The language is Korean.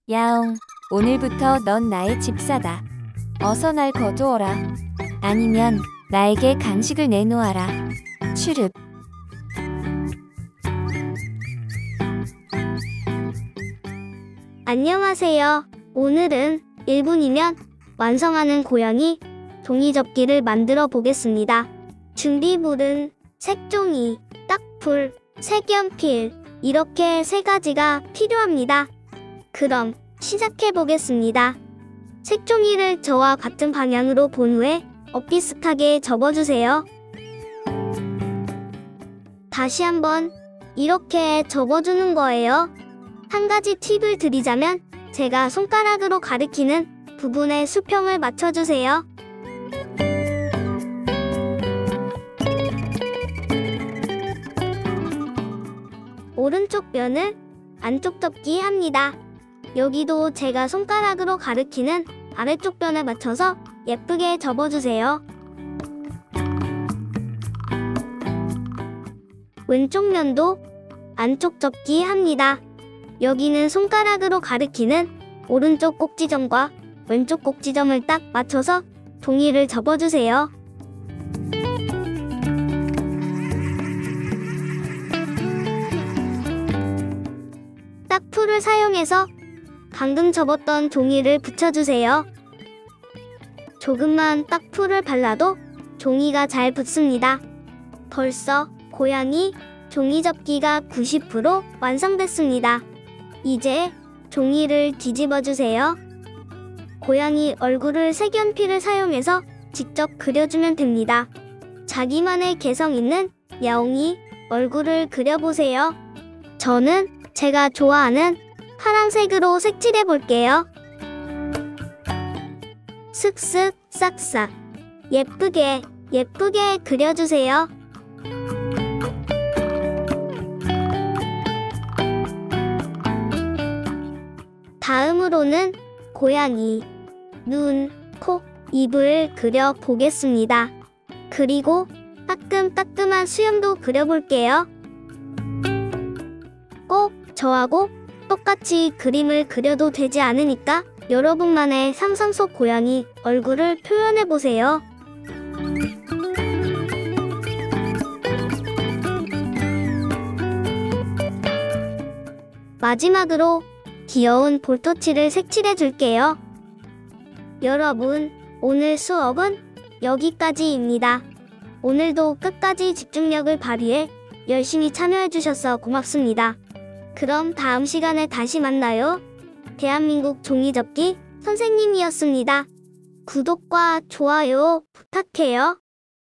야옹, 오늘부터 넌 나의 집사다. 어서 날 거두어라. 아니면 나에게 간식을 내놓아라. 추릅. 안녕하세요. 오늘은 1분이면 완성하는 고양이 종이접기를 만들어 보겠습니다. 준비물은 색종이, 딱풀, 색연필 이렇게 3가지가 필요합니다. 그럼 시작해 보겠습니다. 색종이를 저와 같은 방향으로 본 후에 비슷하게 접어주세요. 다시 한번 이렇게 접어주는 거예요. 한 가지 팁을 드리자면 제가 손가락으로 가리키는 부분에 수평을 맞춰주세요. 오른쪽 면을 안쪽 접기 합니다. 여기도 제가 손가락으로 가리키는 아래쪽 면에 맞춰서 예쁘게 접어주세요. 왼쪽 면도 안쪽 접기 합니다. 여기는 손가락으로 가리키는 오른쪽 꼭지점과 왼쪽 꼭지점을 딱 맞춰서 종이를 접어주세요. 딱풀을 사용해서 방금 접었던 종이를 붙여주세요. 조금만 딱풀을 발라도 종이가 잘 붙습니다. 벌써 고양이 종이접기가 90% 완성됐습니다. 이제 종이를 뒤집어 주세요. 고양이 얼굴을 색연필을 사용해서 직접 그려주면 됩니다. 자기만의 개성 있는 야옹이 얼굴을 그려보세요. 저는 제가 좋아하는 파란색으로 색칠해 볼게요. 슥슥 싹싹 예쁘게 그려주세요. 다음으로는 고양이 눈, 코, 입을 그려 보겠습니다. 그리고 따끔따끔한 수염도 그려볼게요. 꼭 저하고 똑같이 그림을 그려도 되지 않으니까 여러분만의 상상 속 고양이 얼굴을 표현해보세요. 마지막으로 귀여운 볼터치를 색칠해줄게요. 여러분, 오늘 수업은 여기까지입니다. 오늘도 끝까지 집중력을 발휘해 열심히 참여해주셔서 고맙습니다. 그럼 다음 시간에 다시 만나요. 대한민국 종이접기 선생님이었습니다. 구독과 좋아요 부탁해요.